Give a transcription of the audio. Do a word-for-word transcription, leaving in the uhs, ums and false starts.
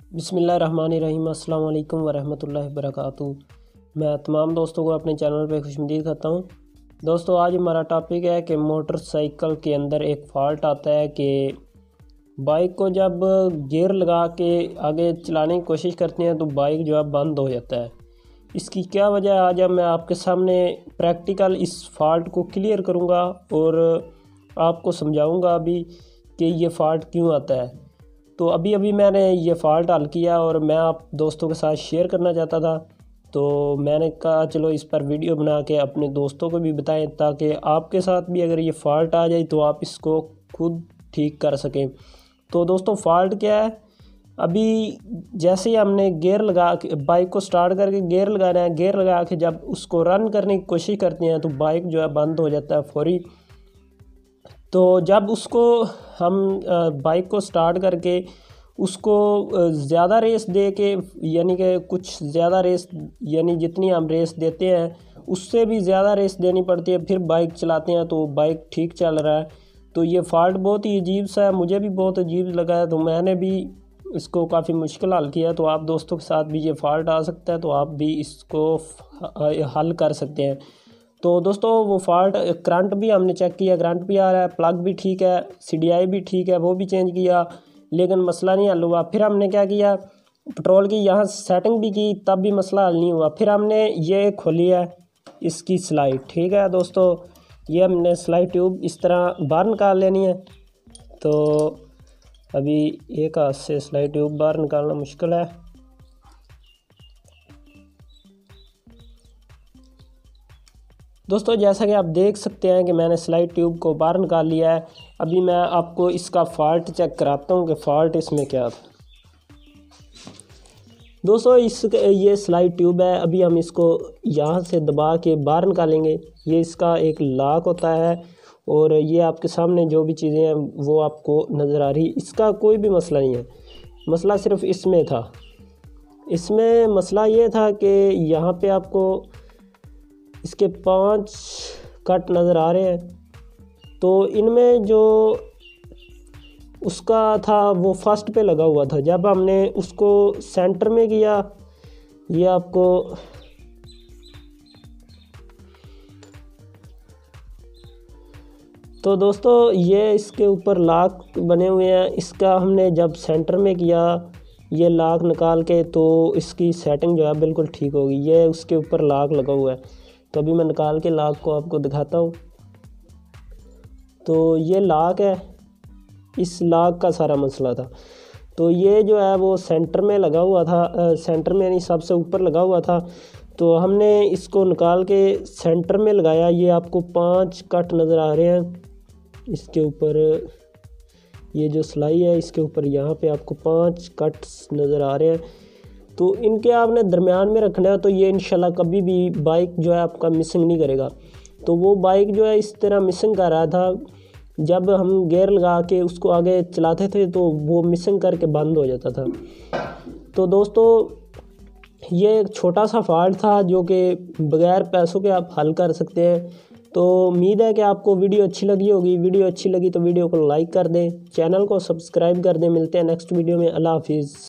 बिस्मिल्लाहिर्रहमानिर्रहीम अस्सलाम वालेकुम वरहमतुल्लाहि वबरकातुहू। मैं तमाम दोस्तों को अपने चैनल पे खुशमदीद करता हूँ। दोस्तों आज हमारा टॉपिक है कि मोटरसाइकिल के अंदर एक फ़ॉल्ट आता है कि बाइक को जब गियर लगा के आगे चलाने की कोशिश करते हैं तो बाइक जो है बंद हो जाता है। इसकी क्या वजह है, आज मैं आपके सामने प्रैक्टिकल इस फॉल्ट को क्लियर करूँगा और आपको समझाऊँगा अभी कि ये फ़ॉल्ट क्यों आता है। तो अभी अभी मैंने ये फ़ॉल्ट हल किया और मैं आप दोस्तों के साथ शेयर करना चाहता था, तो मैंने कहा चलो इस पर वीडियो बना के अपने दोस्तों को भी बताएं ताकि आपके साथ भी अगर ये फ़ॉल्ट आ जाए तो आप इसको खुद ठीक कर सकें। तो दोस्तों फ़ॉल्ट क्या है, अभी जैसे ही हमने गियर लगा के बाइक को स्टार्ट करके गियर लगाना है, गियर लगा के जब उसको रन करने की कोशिश करते हैं तो बाइक जो है बंद हो जाता है फौरी। तो जब उसको हम बाइक को स्टार्ट करके उसको ज़्यादा रेस दे के, यानी कि कुछ ज़्यादा रेस, यानी जितनी हम रेस देते हैं उससे भी ज़्यादा रेस देनी पड़ती है, फिर बाइक चलाते हैं तो बाइक ठीक चल रहा है। तो ये फ़ॉल्ट बहुत ही अजीब सा है, मुझे भी बहुत अजीब लगा है, तो मैंने भी इसको काफ़ी मुश्किल हल किया। तो आप दोस्तों के साथ भी ये फ़ॉल्ट आ सकता है तो आप भी इसको हल कर सकते हैं। तो दोस्तों वो फ़ॉल्ट, करंट भी हमने चेक किया, करंट भी आ रहा है, प्लग भी ठीक है, सीडीआई भी ठीक है, वो भी चेंज किया, लेकिन मसला नहीं हल हुआ। फिर हमने क्या किया, पेट्रोल की यहाँ सेटिंग भी की, तब भी मसला हल नहीं हुआ। फिर हमने ये खोली है इसकी स्लाइड, ठीक है दोस्तों, ये हमने स्लाइड ट्यूब इस तरह बाहर निकाल लेनी है। तो अभी एक हाथ से स्लाइड ट्यूब बाहर निकालना मुश्किल है। दोस्तों जैसा कि आप देख सकते हैं कि मैंने स्लाइड ट्यूब को बाहर निकाल लिया है। अभी मैं आपको इसका फ़ॉल्ट चेक कराता हूँ कि फ़ॉल्ट इसमें क्या था। दोस्तों इस ये स्लाइड ट्यूब है, अभी हम इसको यहाँ से दबा के बाहर निकालेंगे। ये इसका एक लॉक होता है और ये आपके सामने जो भी चीज़ें हैं वो आपको नज़र आ रही, इसका कोई भी मसला नहीं है, मसला सिर्फ इसमें था। इसमें मसला ये था कि यहाँ पे आपको इसके पांच कट नज़र आ रहे हैं, तो इनमें जो उसका था वो फर्स्ट पे लगा हुआ था। जब हमने उसको सेंटर में किया, ये आपको तो दोस्तों ये इसके ऊपर लॉक बने हुए हैं, इसका हमने जब सेंटर में किया ये लॉक निकाल के तो इसकी सेटिंग जो है बिल्कुल ठीक होगी। ये उसके ऊपर लॉक लगा हुआ है, तो अभी मैं निकाल के लॉक को आपको दिखाता हूँ। तो ये लॉक है, इस लॉक का सारा मसला था। तो ये जो है वो सेंटर में लगा हुआ था, आ, सेंटर में नहीं सबसे ऊपर लगा हुआ था। तो हमने इसको निकाल के सेंटर में लगाया। ये आपको पांच कट नज़र आ रहे हैं इसके ऊपर, ये जो सिलाई है इसके ऊपर यहाँ पे आपको पांच कट्स नज़र आ रहे हैं। तो इनके आपने दरमियान में रखना है, तो ये इंशाल्लाह कभी भी बाइक जो है आपका मिसिंग नहीं करेगा। तो वो बाइक जो है इस तरह मिसिंग कर रहा था, जब हम गियर लगा के उसको आगे चलाते थे तो वो मिसिंग करके बंद हो जाता था। तो दोस्तों ये एक छोटा सा फ़ॉल्ट था जो कि बग़ैर पैसों के आप हल कर सकते हैं। तो उम्मीद है कि आपको वीडियो अच्छी लगी होगी। वीडियो अच्छी लगी तो वीडियो को लाइक कर दें, चैनल को सब्सक्राइब कर दें। मिलते हैं नेक्स्ट वीडियो में। अल्लाह हाफिज़।